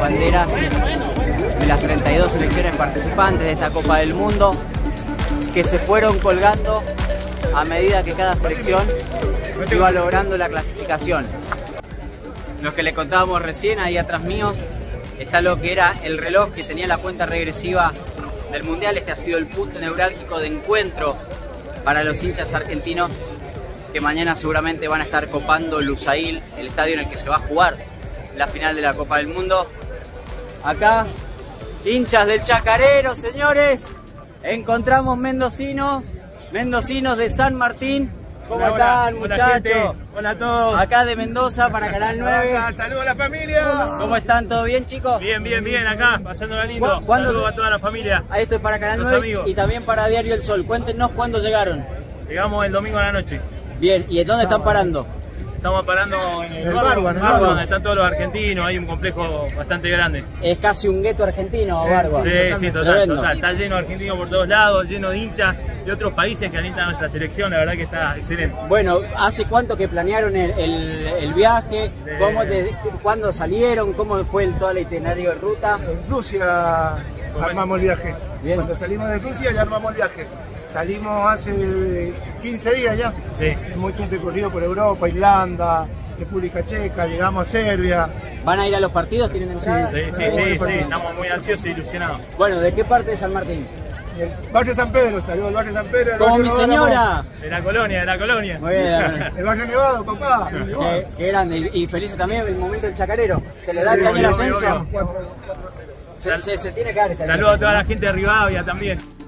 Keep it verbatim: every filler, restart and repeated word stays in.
banderas de las treinta y dos selecciones participantes de esta Copa del Mundo, que se fueron colgando a medida que cada selección iba logrando la clasificación. Los que les contábamos recién, ahí atrás mío, está lo que era el reloj que tenía la cuenta regresiva del Mundial. Este ha sido el punto neurálgico de encuentro para los hinchas argentinos, que mañana seguramente van a estar copando Lusail, el estadio en el que se va a jugar la final de la Copa del Mundo. Acá, hinchas del Chacarero, señores, encontramos mendocinos, mendocinos de San Martín. ¿Cómo hola, están, hola, muchachos? Hola, hola a todos. Acá de Mendoza para Canal nueve. Saludos a la familia. ¿Cómo están? ¿Todo bien, chicos? Bien, bien, bien, acá, pasándola lindo. Saludos a toda la familia. Ahí estoy para Canal nueve y también para Diario El Sol. Cuéntenos cuándo llegaron. Llegamos el domingo a la noche. Bien, ¿y en dónde están parando? Estamos parando en el, el Barba, Barba, en el Barba, Barba, donde están todos los argentinos. Hay un complejo bastante grande. Es casi un gueto argentino, Barba. Sí, sí, total, total. Está lleno de argentinos por todos lados, lleno de hinchas de otros países que alientan a nuestra selección. La verdad que está excelente. Bueno, ¿hace cuánto que planearon el, el, el viaje? De... ¿Cómo de, ¿Cuándo salieron? ¿Cómo fue el, todo el itinerario de ruta? En Rusia armamos el viaje. Bien. Cuando salimos de Rusia ya armamos el viaje. Salimos hace quince días ya. Sí. Hemos hecho un recorrido por Europa, Irlanda, República Checa, llegamos a Serbia. ¿Van a ir a los partidos? ¿Tienen entrada? Sí, sí, sí, sí, sí. Estamos muy ansiosos e ilusionados. Bueno, ¿de qué parte de San Martín? El barrio San Pedro, saludos al barrio San Pedro. ¡Como mi señora! De la colonia, de la colonia. Muy bien. El barrio Nevado, papá. Qué, qué grande. Y, y feliz también el momento del Chacarero. ¿Se le da este año el ascenso? Se, se, se tiene que dar este año. Saludos a toda la gente de Rivadavia también.